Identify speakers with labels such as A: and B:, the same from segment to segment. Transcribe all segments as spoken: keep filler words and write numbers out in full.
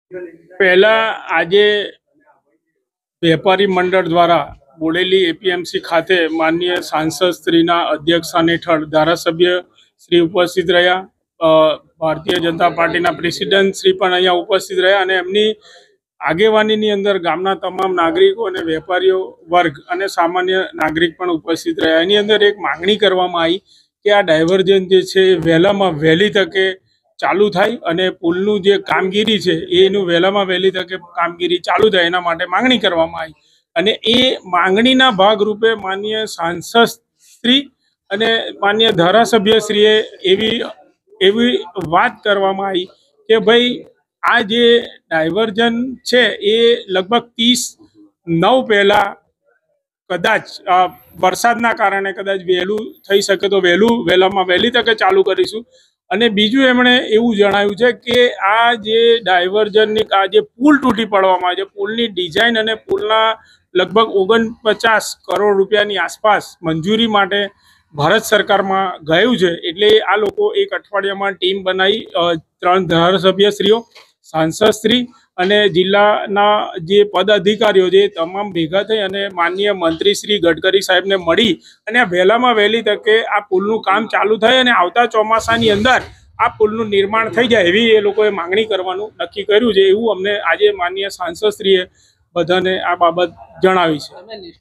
A: પહેલા આજે વેપારી મંડળ દ્વારા બોડેલી એપીએમસી ખાતે માનનીય સાંસદ શ્રીના અધ્યક્ષસ્થાન હેઠળ ધારાસભ્ય શ્રી ઉપસ્થિત રહ્યા, ભારતીય જનતા પાર્ટીના પ્રેસિડેન્ટ શ્રી પણ અહીંયા ઉપસ્થિત રહ્યા અને એમની આગેવાનીની અંદર ગામના તમામ નાગરિકો અને વેપારીઓ વર્ગ અને સામાન્ય નાગરિક પણ ઉપસ્થિત રહ્યા। એની અંદર એક માંગણી કરવામાં આવી કે આ ડાયવર્જન જે છે વહેલામાં વહેલી તકે ચાલુ થાય અને પુલનું જે કામગીરી છે એનું વહેલામાં વહેલી તકે કામગીરી ચાલુ થાય એના માટે માંગણી કરવામાં આવી અને એ માંગણીના ભાગરૂપે માનનીય સાંસદ શ્રી અને માનનીય ધારાસભ્યશ્રીએ એવી એવી વાત કરવામાં આવી કે ભાઈ આ જે ડાયવર્જન છે એ લગભગ ત્રીસ નવ પહેલાં કદાચ વરસાદના કારણે કદાચ વહેલું થઈ શકે તો વહેલું વહેલામાં વહેલી તકે ચાલુ કરીશું। અને બીજું એમણે એવું જણાવ્યું છે કે આ જે ડાયવર્જનની આ જે પુલ તૂટી પડવામાં આવે છે, પુલની ડિઝાઇન અને પુલના લગભગ ઓગણપચાસ કરોડ રૂપિયાની આસપાસ મંજૂરી માટે ભારત સરકારમાં ગયું છે। એટલે આ લોકો એક અઠવાડિયામાં ટીમ બનાવી ત્રણ ધારાસભ્યશ્રીઓ, સાંસદશ્રી અને જિલ્લાના જે પદ અધિકારીઓ છે તમામ ભેગા થઈ અને માનનીય મંત્રી શ્રી ગડકરી સાહેબને મળી અને વહેલામાં વહેલી તકે આ પુલનું કામ ચાલુ થાય અને આવતા ચોમાસાની અંદર આ પુલનું નિર્માણ થઈ જાય એવી એ લોકોએ માંગણી કરવાનું નક્કી કર્યું છે। એવું અમને આજે માનનીય સાંસદશ્રીએ બધાને આ બાબત જણાવી છે।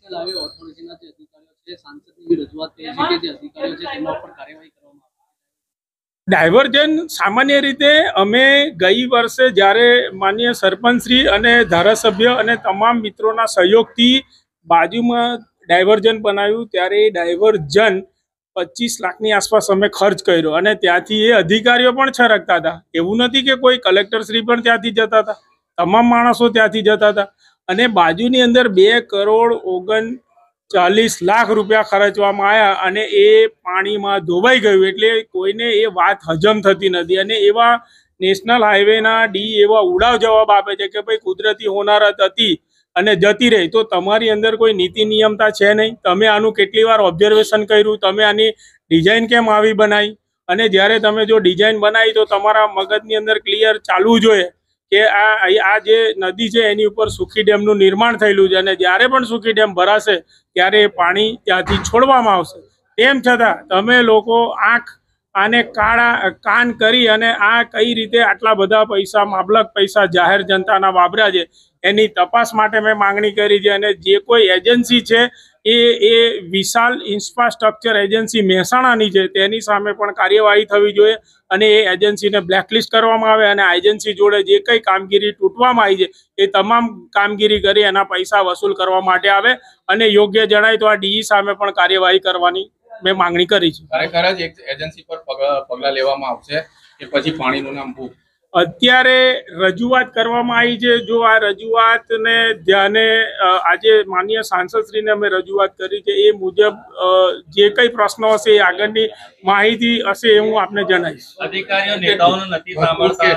A: ડાયવર્જન સામાન્ય રીતે અમે ગઈ વર્ષે જ્યારે માનનીય સરપંચશ્રી અને ધારાસભ્ય અને તમામ મિત્રોના સહયોગથી બાજુમાં ડાયવર્જન બનાવ્યું ત્યારે એ ડાયવર્જન પચીસ લાખની આસપાસ અમે ખર્ચ કર્યો અને ત્યાંથી એ અધિકારીઓ પણ છરકતા હતા। એવું નથી કે કોઈ કલેક્ટરશ્રી પણ ત્યાંથી જતા હતા, તમામ માણસો ત્યાંથી જતા હતા અને બાજુની અંદર બે કરોડ ઓગણ ચાલીસ લાખ રૂપિયા ખર્ચવામાં આવ્યા અને એ પાણીમાં ધોવાઈ ગયું। એટલે કોઈને એ વાત હજમ થતી નથી અને એવા નેશનલ હાઈવેના ડી એવા ઉડાવ જવાબ આપે છે કે ભાઈ કુદરતી હોનારત હતી અને જતી રહી તો તમારી અંદર કોઈ નીતિ નિયમતા છે નહીં, તમે આનું કેટલી વાર ઓબ્ઝર્વેશન કર્યું, તમે આની ડિઝાઇન કેમ આવી બનાવી અને જ્યારે તમે જો ડિઝાઇન બનાવી તો તમારા મગજની અંદર ક્લિયર ચાલવું જોઈએ કે આ આ જે નદી છે એની ઉપર સુખી ડેમનું નિર્માણ થયેલું છે અને જ્યારે પણ સુખી ડેમ ભરાશે ત્યારે પાણી ત્યાંથી છોડવામાં આવશે। તેમ છતાં તમે લોકો આંખ આને કાળા કાન કરી અને આ કઈ રીતે આટલા બધા પૈસા માબલક પૈસા જાહેર જનતાના વાપર્યા છે એની તપાસ માટે મેં માંગણી કરી છે અને જે કોઈ એજન્સી છે એ એ વિશાલ ઇન્ફ્રાસ્ટ્રક્ચર એજન્સી મહેસાણાની છે તેની સામે પણ કાર્યવાહી થવી જોઈએ અને એ એજન્સીને બ્લેકલિસ્ટ કરવામાં આવે અને એજન્સી જોડે જે કંઈ કામગીરી તૂટવામાં આવી છે એ તમામ કામગીરી કરી એના પૈસા વસૂલ કરવા માટે આવે અને યોગ્ય જણાય તો આ ડીઈ સામે પણ કાર્યવાહી કરવાની મેં માંગણી કરી છે।
B: ખરેખર જ એજન્સી પર પગલાં લેવામાં આવશે કે પછી પાણીનું નામ ભૂ
A: અત્યારે રજૂઆત કરવામાં આવી છે। જો આ રજૂઆતને ધ્યાને આજે માનનીય સાંસદશ્રીને અમે રજૂઆત કરી છે એ મુજબ જે કંઈ પ્રશ્નો હશે એ આગળની માહિતી હશે એ હું આપને જણાવીશ।
C: અધિકારીઓ નેતાઓને નથી સાંભળતા,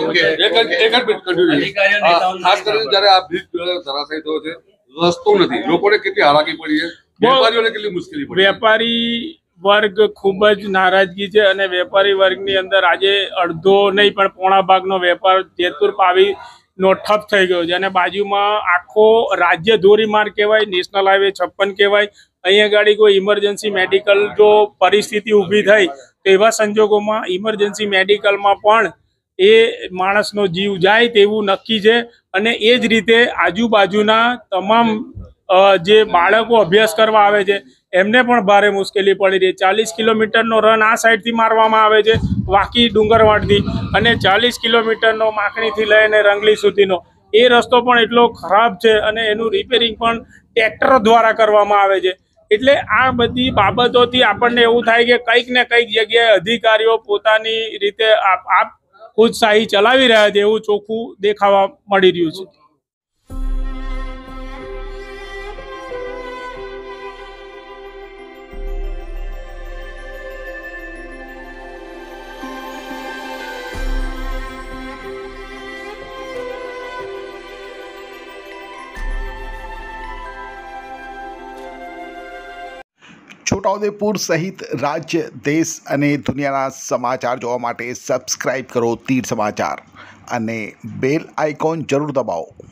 D: ખાસ કરીને જ્યારે આ બ્રિજ ધરાશાયી થયો છે, રસ્તો નથી, લોકોને કેટલી હાલાકી પડી છે, વેપારીઓને કેટલી મુશ્કેલી પડી।
A: વેપારી વર્ગ ખૂબ જ નારાજગી છે અને વેપારી વર્ગની અંદર આજે અડધો નહીં પણ પોણા ભાગનો વેપાર જેતપુર પાવીનો ઠપ થઈ ગયો છે અને બાજુમાં આખો રાજ્ય ધોરીમાર્ગ કહેવાય, નેશનલ હાઈવે છપ્પન કહેવાય। અહીંયા ગાડી કોઈ ઇમરજન્સી મેડિકલ જો પરિસ્થિતિ ઊભી થઈ તો એવા સંજોગોમાં ઇમરજન્સી મેડિકલમાં પણ એ માણસનો જીવ જાય તેવું નક્કી છે અને એ જ રીતે આજુબાજુના તમામ જે બાળકો અભ્યાસ કરવા આવે છે એમને પણ ભારે મુશ્કેલી પડી રહી। ચાલીસ કિલોમીટરનો રન આ સાઈડથી મારવામાં આવે છે વાકી ડુંગરવાડથી અને ચાલીસ કિલોમીટરનો માખણીથી લઈને રંગલી સુધીનો એ રસ્તો પણ એટલો ખરાબ છે અને એનું રિપેરિંગ પણ ટ્રેક્ટરો દ્વારા કરવામાં આવે છે। એટલે આ બધી બાબતોથી આપણને એવું થાય કે કંઈક ને કંઈક જગ્યાએ અધિકારીઓ પોતાની રીતે આપ ખુદશાહી ચલાવી રહ્યા છે એવું ચોખ્ખું દેખાવા મળી રહ્યું છે।
E: છોટાઉદેપુર સહિત રાજ્ય, દેશ અને દુનિયાના સમાચાર જોવા માટે સબસ્ક્રાઇબ કરો તીર સમાચાર। અને બેલ આઇકોન જરૂર દબાવો.